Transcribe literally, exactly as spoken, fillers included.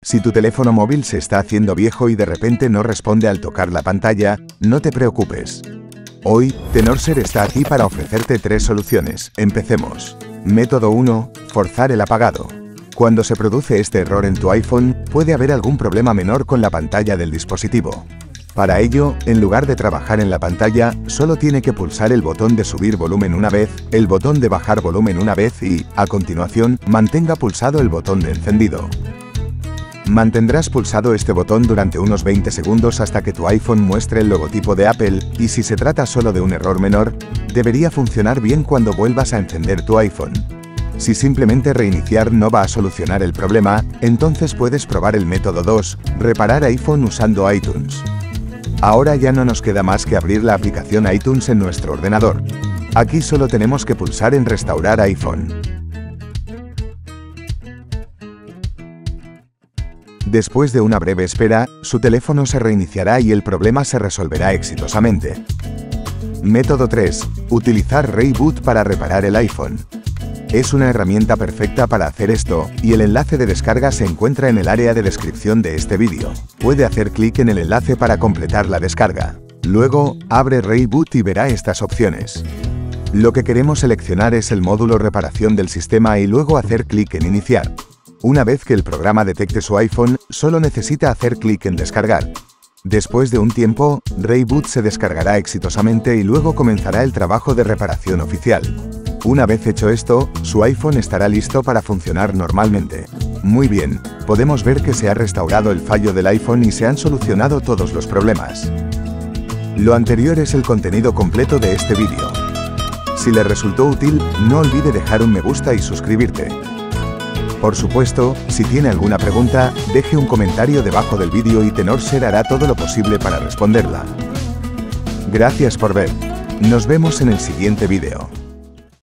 Si tu teléfono móvil se está haciendo viejo y de repente no responde al tocar la pantalla, no te preocupes. Hoy, Tenorshare está aquí para ofrecerte tres soluciones. Empecemos. Método uno. Forzar el apagado. Cuando se produce este error en tu iPhone, puede haber algún problema menor con la pantalla del dispositivo. Para ello, en lugar de trabajar en la pantalla, solo tiene que pulsar el botón de subir volumen una vez, el botón de bajar volumen una vez y, a continuación, mantenga pulsado el botón de encendido. Mantendrás pulsado este botón durante unos veinte segundos hasta que tu iPhone muestre el logotipo de Apple, y si se trata solo de un error menor, debería funcionar bien cuando vuelvas a encender tu iPhone. Si simplemente reiniciar no va a solucionar el problema, entonces puedes probar el método dos, reparar iPhone usando iTunes. Ahora ya no nos queda más que abrir la aplicación iTunes en nuestro ordenador. Aquí solo tenemos que pulsar en Restaurar iPhone. Después de una breve espera, su teléfono se reiniciará y el problema se resolverá exitosamente. Método tres. Utilizar Reboot para reparar el iPhone. Es una herramienta perfecta para hacer esto, y el enlace de descarga se encuentra en el área de descripción de este vídeo. Puede hacer clic en el enlace para completar la descarga. Luego, abre Reboot y verá estas opciones. Lo que queremos seleccionar es el módulo reparación del sistema y luego hacer clic en Iniciar. Una vez que el programa detecte su iPhone, solo necesita hacer clic en Descargar. Después de un tiempo, Reboot se descargará exitosamente y luego comenzará el trabajo de reparación oficial. Una vez hecho esto, su iPhone estará listo para funcionar normalmente. Muy bien, podemos ver que se ha restaurado el fallo del iPhone y se han solucionado todos los problemas. Lo anterior es el contenido completo de este vídeo. Si le resultó útil, no olvide dejar un me gusta y suscribirte. Por supuesto, si tiene alguna pregunta, deje un comentario debajo del vídeo y Tenorshare hará todo lo posible para responderla. Gracias por ver. Nos vemos en el siguiente vídeo.